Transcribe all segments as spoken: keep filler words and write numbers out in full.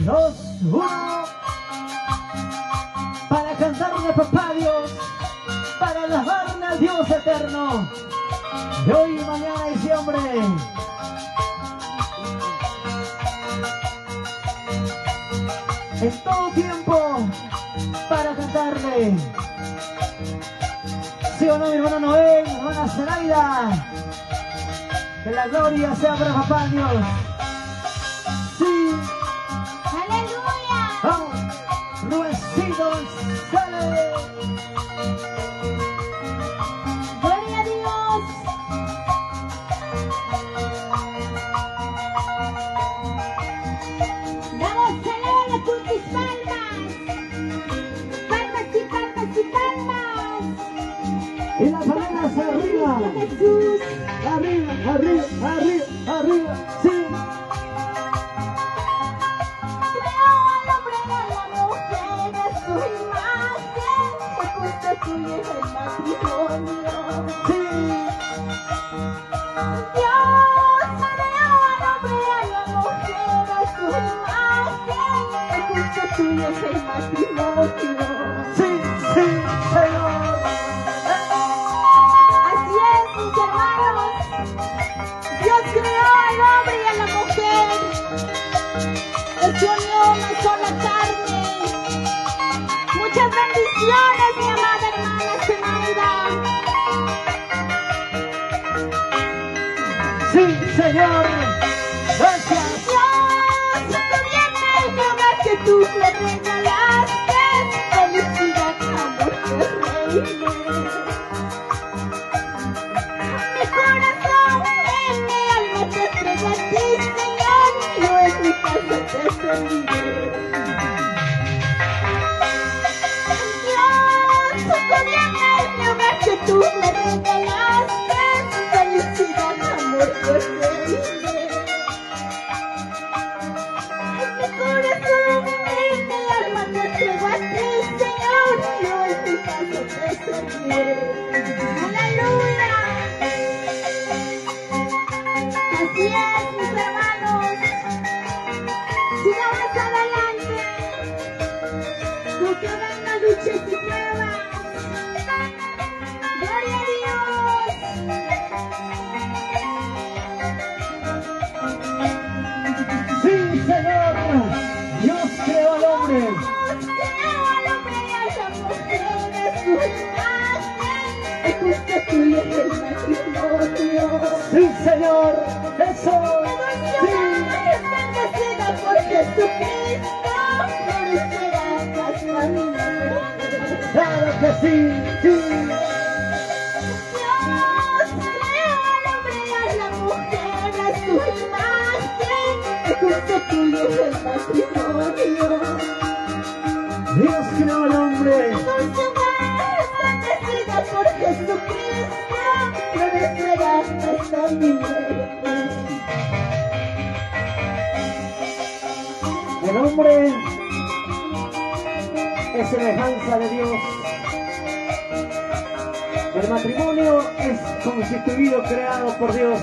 dos, uno. Para cantarle a papá Dios, para alabarle al Dios eterno, de hoy, mañana y siempre. En todo tiempo, para cantarle. ¿Sí o no, mi hermano Noel, mi hermana Zelaida? Que la gloria sea para papá Dios. Sí. ¡Aleluya! Vamos, Rubéncito González. ¡Gloria a Dios! ¡Vamos, celebra con tus palmas! ¡Palmas y palmas y palmas! Y las palmas arriba. ¡Jesús! Arriba, arriba, arriba, arriba. Sí. Creó al hombre y a la mujer a su imagen, que constituye el matrimonio. Sí. Dios creó al hombre y a la mujer a su imagen, que constituye el matrimonio. Sí, sí, Señor. Así es, mis hermanos. Dios creó al hombre y a la mujer. Es su unión, una sola carne. Muchas bendiciones, mi amada hermana Zenaida. Sí, Señor. Gracias. Dios, tú vienes el hogar que tú me regalaste. Felicidad, amor, que reine. Mi corazón en mi alma te entrega a ti, Señor. Yo en mi casa te serviré. Dios, tú vienes el hogar que tú me regalaste. Felicidad, amor, que reine. Mi corazón en mi alma te entrego a ti, Señor. Yo en mi casa te serviré. ¡Aleluya! Así es, mis hermanos. Sigamos adelante. No que venga luchas y pruebas. ¡Gloria a Dios! Sí, Señor. Dios creó al hombre. Dios creó al hombre y a la mujer a su imagen, que constituye el matrimonio. Sí, Señor. Eso. Sí. Bendecida por Jesucristo, florecerá hasta mi muerte. Claro que sí. Sí. Dios creó al hombre y a la mujer a su imagen, que constituye el matrimonio. Dios creó al hombre. Dulce mujer, bendecida por Jesucristo, florecerá hasta mi muerte. El hombre es semejanza de Dios. El matrimonio es constituido, creado por Dios.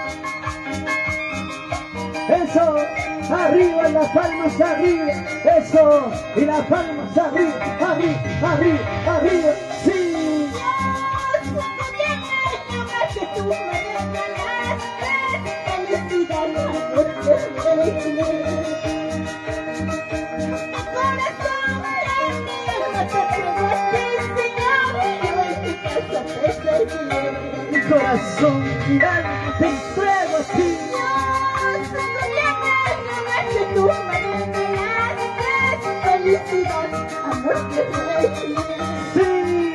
Eso, arriba, las palmas arriba. Eso, y las palmas arriba, arriba, arriba, arriba. Sí. Dios, tú vienes el hogar que tú me regalaste. Felicidad, amor, que reine. Mi corazón en mi alma te entrego a ti, Señor. Yo en mi casa te serviré. Mi corazón, mi alma, te entrego a ti. Dios, tú vienes el hogar que tú me regalaste. Felicidad, amor, que reine. Sí.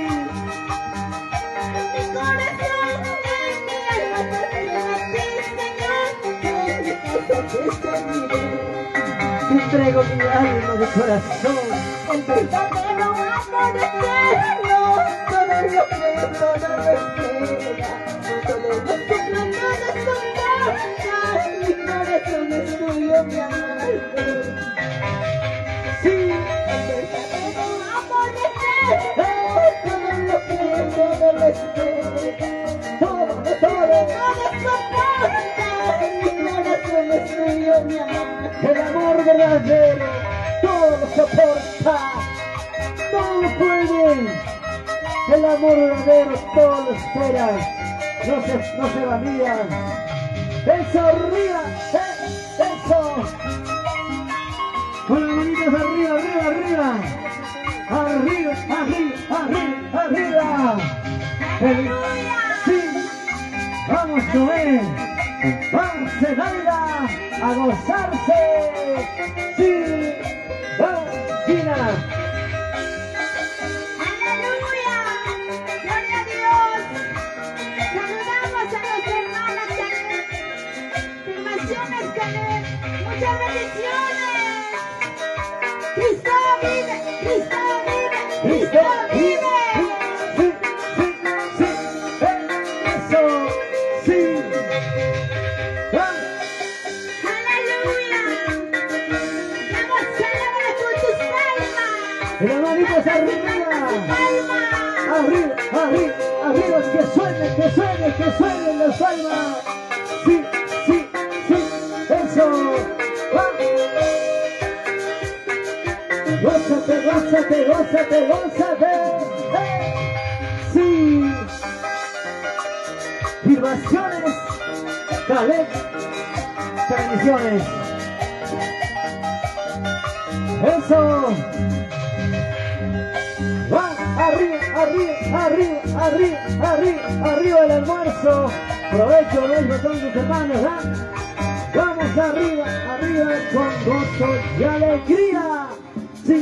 Mi corazón en mi alma te entrego a ti, Señor. Yo en mi casa te serviré. Te entrego mi alma de corazón. El verdadero amor eterno, todo lo cree, todo lo espera, todo lo sufre, todo soporta. Mi corazón es tuyo, mi amor. Sí. El verdadero amor eterno, todo lo cree, todo lo espera, Todo, todo. todo soporta. Mi corazón es tuyo, mi amor. El amor verdadero. el amor verdadero todo lo espera, no se, no se valía. Eso arriba, eh, eso. Con las manitas arriba, arriba, arriba. Arriba, arriba, arriba, arriba. El, sí, vamos Joel, vamos Zenaida a gozarse. Sí, vamos Gina. ¡Aleluya! ¡Gloria a Dios! Saludamos a los hermanos Canet. Filmaciones Canet. Muchas bendiciones. Cristo vive, Cristo vive, Cristo vive. Sí, sí, sí, eh, eso, sí. Vamos. ¡Aleluya! Vamos, celebra con tus palmas. Y las manitas arriba. ¡Palmas! Arriba, arriba, arriba, que suene, que suene, que suene las palmas. Sí, sí, sí, eso. Vamos. Gózate, gózate, gózate, gózate. ¡Eh! Sí. Filmaciones, Caleb, bendiciones. Eso. Va, arriba, arriba, arriba, arriba, arriba, arriba el almuerzo. Provecho, provecho con tus hermanos, ¿ah? Vamos arriba, arriba con gozo y alegría. Sí.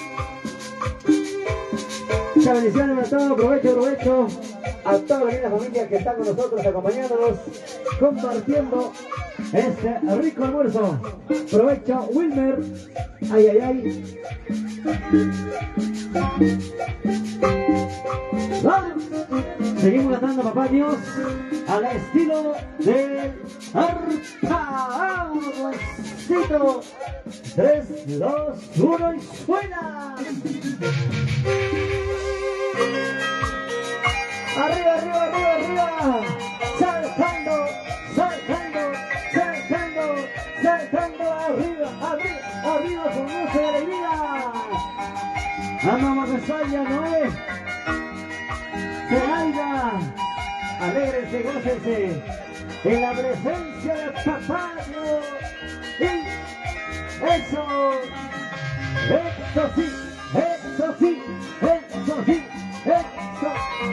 Muchas bendiciones a todos, provecho, provecho a toda la linda familia que está con nosotros, acompañándonos, compartiendo este rico almuerzo. Provecho, Wilmer. Ay, ay, ay. Vamos. Seguimos cantando, papá Dios, al estilo del arpaocito. tres, dos, uno y suena. Arriba, arriba, arriba, arriba. Saltando, saltando, saltando, saltando. Arriba, arriba, arriba con mucha alegría. Vamos a España, Noé. Zenaida, alégrense, gócense en la presencia de papá Dios. Y eso, eso sí, eso sí, eso sí, eso.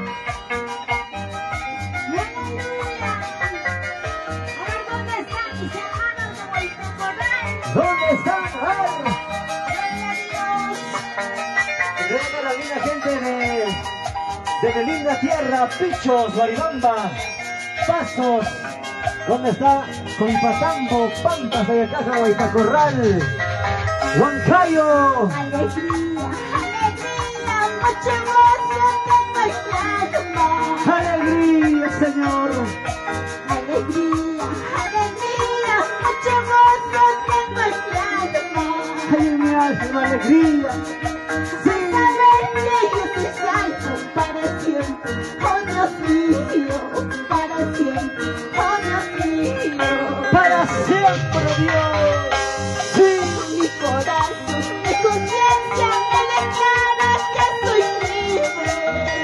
¡Aleluya! A ver, ¿dónde están mis hermanos de vuestro corral? ¿Dónde están? ¡Ay! ¡Gloria a Dios! Tenemos a la linda gente de, de mi linda tierra, Pichos, Guaribamba, Pasos, ¿dónde está? Coipatambo, Pampas, Ayacaja, Guaytacorral, Huancayo. ¡Alegría! ¡Alegría! ¡Mucho gozo tengo el alma! ¡Alegría, Señor! ¡Alegría! ¡Alegría! ¡Mucho gozo tengo el alma! ¡Ay, mi alma, alegría! ¡Sí! Saber que yo te salvo para siempre, oh Dios mío, para siempre, oh Dios mío. ¡Para siempre, Dios! ¡Sí! Mi corazón, mi conciencia me declara que soy libre.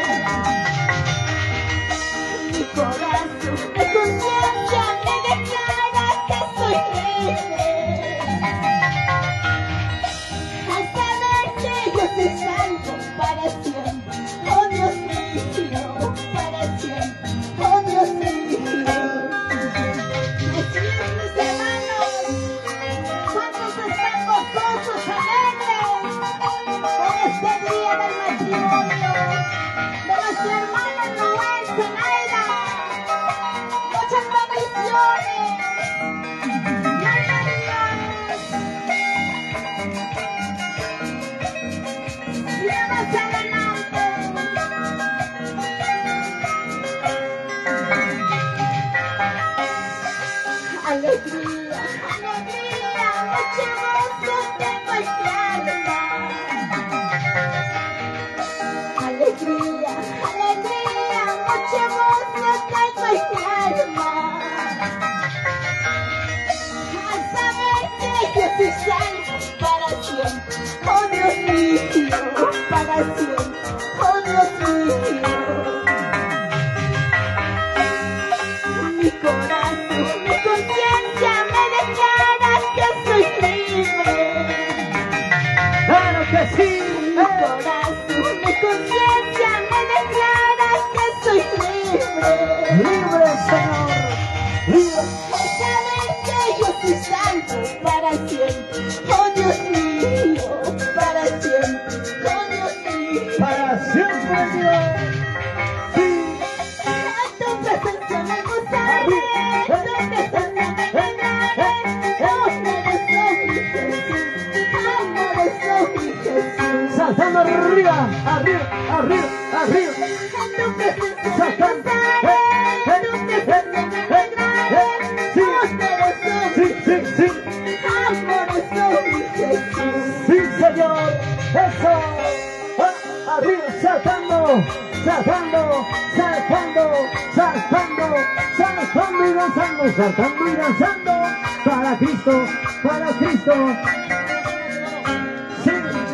Mi corazón, mi conciencia me declara que soy libre. Al saber que yo soy salvo para siempre, oh Dios mío, para siempre, oh Dios mío. Decían mis hermanos, ¿cuántos están gozosos, alegres con este día del matrimonio de nuestra hermana Noel Zenaida? Muchas bendiciones. Gloria a Dios. Y más adelante. Alegría, alegría, mucho gozo tengo el alma. Alegría, alegría, mucho gozo tengo el alma. Al saber que yo soy salvo para siempre, oh Dios mío, para siempre, oh Dios mío. arriba, arriba, arriba. Tu presencia Saltando. me sale, tu presencia me trae. Sí, Amoroso, sí, sí, sí. amoroso, mi Jesús. Sí, señor. Eso. Ah, arriba, saltando, saltando, saltando, saltando, saltando y danzando, saltando y danzando. Para Cristo, para Cristo. Sí.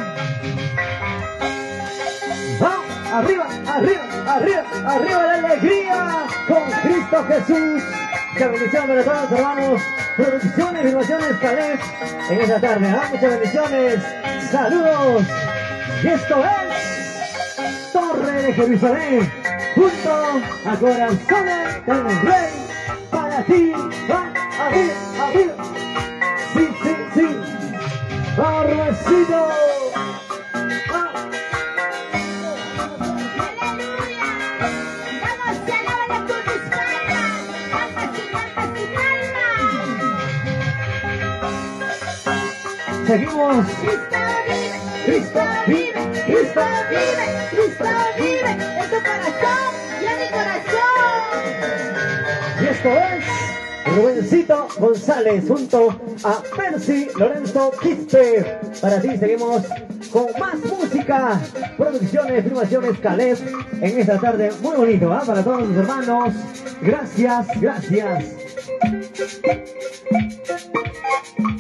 Vamos, arriba, arriba, arriba, arriba la alegría con Cristo Jesús. Muchas bendiciones para todos los hermanos. Producciones, filmaciones, Caleb en esta tarde. ¿Ah? Muchas bendiciones. Saludos. Y esto es Torre de Jerusalén. Junto a Corazones del Rey. Para ti. Va, arriba, arriba. Sí, sí, sí. Barrecito. Ah. Aleluya. Vamos, se alaban con tus palmas. Palmas y palmas y palmas. Seguimos. Cristo vive, Cristo vive, Cristo vive, Cristo vive en tu corazón y en mi corazón. Y esto es Rubencito González junto a Percy Lorenzo Quispe. Para ti seguimos con más música, producciones, filmaciones, Caleb en esta tarde. Muy bonito, ¿ah? Para todos los hermanos. Gracias, gracias.